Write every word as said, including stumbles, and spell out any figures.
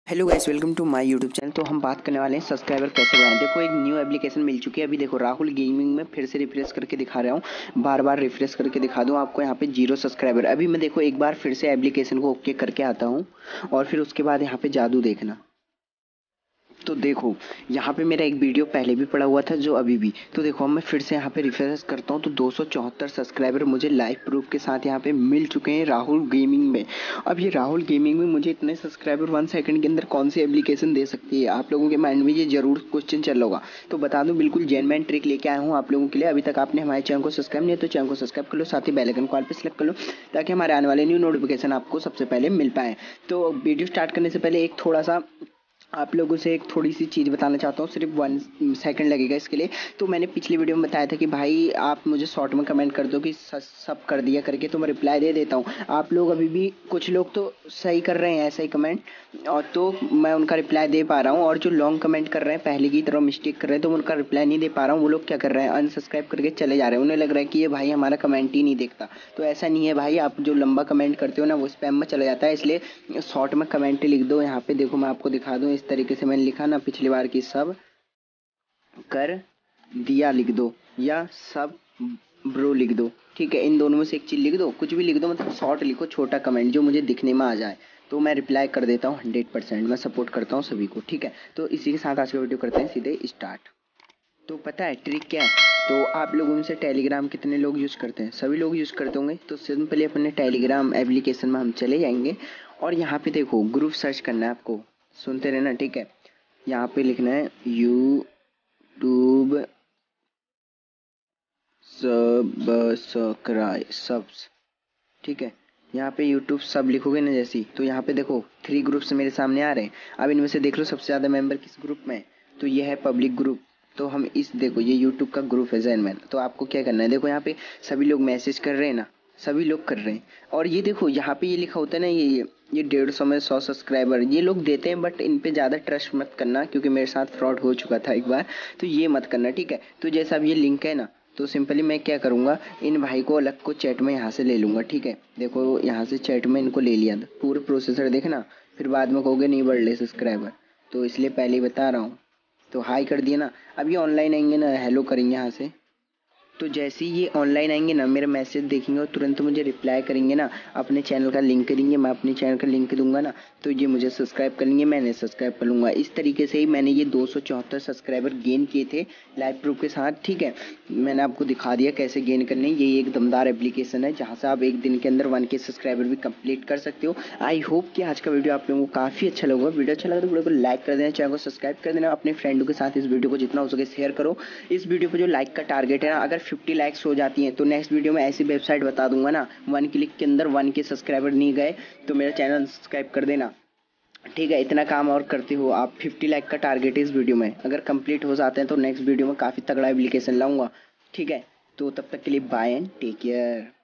Hello guys, welcome to my YouTube channel. तो हम बात करने वाले हैं सब्सक्राइबर कैसे बढ़ाएं। देखो, एक न्यू एप्लीकेशन मिल चुकी है। अभी देखो, राहुल गेमिंग में फिर से रिफ्रेश करके दिखा रहा हूँ। बार बार रिफ्रेश करके दिखा दूँ आपको। यहाँ पे जीरो सब्सक्राइबर। अभी मैं देखो एक बार फिर से एप्लीकेशन को ओके करके आता हूँ और फिर उसके बाद यहाँ पे जादू देखना। तो देखो, यहाँ पे मेरा एक वीडियो पहले भी पड़ा हुआ था जो अभी भी। तो देखो, मैं फिर से यहाँ पे रिफ्रेश करता हूँ तो दो सौ चौहत्तर सब्सक्राइबर मुझे लाइव प्रूफ के साथ यहाँ पे मिल चुके हैं राहुल गेमिंग में। अब ये राहुल गेमिंग में मुझे इतने सब्सक्राइबर वन सेकंड के अंदर कौन सी एप्लीकेशन दे सकती है? आप लोगों के माइंड में ये जरूर क्वेश्चन चल होगा। तो बता दूं, बिल्कुल जेन्युइन ट्रिक लेके आया हूँ आप लोगों के लिए। अभी तक आपने हमारे चैनल को सब्सक्राइब नहीं है तो चैनल को सब्सक्राइब कर लो, साथ ही बेल आइकन को ऑल पे सेलेक्ट कर लो ताकि हमारे आने वाले न्यू नोटिफिकेशन आपको सबसे पहले मिल पाए। तो वीडियो स्टार्ट करने से पहले एक थोड़ा सा आप लोगों से एक थोड़ी सी चीज़ बताना चाहता हूँ। सिर्फ वन सेकंड लगेगा इसके लिए। तो मैंने पिछली वीडियो में बताया था कि भाई आप मुझे शॉर्ट में कमेंट कर दो कि सब कर दिया करके, तो मैं रिप्लाई दे देता हूँ। आप लोग अभी भी कुछ लोग तो सही कर रहे हैं ऐसा ही कमेंट, और तो मैं उनका रिप्लाई दे पा रहा हूँ। और जो लॉन्ग कमेंट कर रहे हैं, पहले की तरह मिस्टेक कर रहे हैं, तो मैं उनका रिप्लाई नहीं दे पा रहा हूँ। वो लोग क्या कर रहे हैं, अनसब्सक्राइब करके चले जा रहे हैं। उन्हें लग रहा है कि ये भाई हमारा कमेंट ही नहीं देखता। तो ऐसा नहीं है भाई। आप जो लंबा कमेंट करते हो ना, वो स्पैम में चला जाता है। इसलिए शॉर्ट में कमेंट लिख दो। यहाँ पे देखो, मैं आपको दिखा दूँ। इस तरीके से मैंने लिखा ना पिछली बार की, सब कर दिया लिख दो या सब ब्रो लिख दो। ठीक है, इन दोनों में से एक चीज़ लिख दो, कुछ भी लिख दो, मतलब शॉर्ट लिखो, छोटा कमेंट जो मुझे दिखने में आ जाए। तो मैं रिप्लाई कर देता हूँ हंड्रेड परसेंट। मैं सपोर्ट करता हूँ सभी को। ठीक है, तो इसी के साथ आज का वीडियो करते हैं सीधे स्टार्ट। तो पता है ट्रिक क्या है? तो आप लोगों में से टेलीग्राम कितने लोग यूज़ करते हैं? सभी लोग यूज़ करते होंगे। तो सिंपली अपने टेलीग्राम एप्लीकेशन में हम चले जाएंगे और यहाँ पे देखो ग्रुप सर्च करना है आपको। सुनते रहना, ठीक है। यहाँ पे लिखना है यूट्यूब सब्सक्राइब सब्स। ठीक है, यहाँ पे यूट्यूब सब लिखोगे ना जैसी, तो यहाँ पे देखो थ्री ग्रुप्स मेरे सामने आ रहे हैं। अब इनमें से देख लो सबसे ज़्यादा मेंबर किस ग्रुप में है। तो ये है पब्लिक ग्रुप। तो हम इस देखो, ये यूट्यूब का ग्रुप है जैनमैन। तो आपको क्या करना है, देखो यहाँ पे सभी लोग मैसेज कर रहे हैं ना, सभी लोग कर रहे हैं। और ये देखो यहाँ पे ये लिखा होता है ना, ये ये ये डेढ़ सौ में सौ सब्सक्राइबर ये लोग देते हैं। बट इन पे ज़्यादा ट्रस्ट मत करना, क्योंकि मेरे साथ फ्रॉड हो चुका था एक बार। तो ये मत करना, ठीक है। तो जैसा अब ये लिंक है ना, तो सिंपली मैं क्या करूँगा, इन भाई को अलग को चैट में यहाँ से ले लूँगा। ठीक है, देखो यहाँ से चैट में इनको ले लिया, पूरे प्रोसेसर देखना। फिर बाद में कहोगे नहीं बढ़ रहे सब्सक्राइबर, तो इसलिए पहले ही बता रहा हूँ। तो हाई कर दिया ना। अब ये ऑनलाइन आएंगे ना, हेलो करेंगे यहाँ से। तो जैसे ही ये ऑनलाइन आएंगे ना, मेरा मैसेज देखेंगे और तुरंत मुझे रिप्लाई करेंगे ना, अपने चैनल का लिंक देंगे। मैं अपने चैनल का लिंक दूंगा ना, तो ये मुझे सब्सक्राइब करेंगे, मैंने सब्सक्राइब कर लूँगा। इस तरीके से ही मैंने ये दो सौ चौहत्तर सब्सक्राइबर गेन किए थे लाइव प्रूफ के साथ। ठीक है, मैंने आपको दिखा दिया कैसे गेन करने। ये एक दमदार एप्लीकेशन है जहाँ से आप एक दिन के अंदर वन के सब्सक्राइबर भी कंप्लीट कर सकते हो। आई होप कि आज का वीडियो आप लोगों को काफ़ी अच्छा लगा। वीडियो अच्छा लगा तो वीडियो को लाइक कर देना, चैनल को सब्सक्राइब कर देना। अपने फ्रेंडों के साथ इस वीडियो को जितना हो सके शेयर करो। इस वीडियो पर जो लाइक का टारगेट है ना, अगर फिफ्टी लाइक्स हो जाती हैं तो नेक्स्ट वीडियो में ऐसी वेबसाइट बता दूंगा ना, वन क्लिक के अंदर वन के सब्सक्राइबर नहीं गए तो मेरा चैनल सब्सक्राइब कर देना। ठीक है, इतना काम और करते हो आप। फिफ्टी लाइक का टारगेट है इस वीडियो में। अगर कंप्लीट हो जाते हैं तो नेक्स्ट वीडियो में काफ़ी तगड़ा एप्लीकेशन लाऊंगा। ठीक है, तो तब तक के लिए बाय एंड टेक केयर।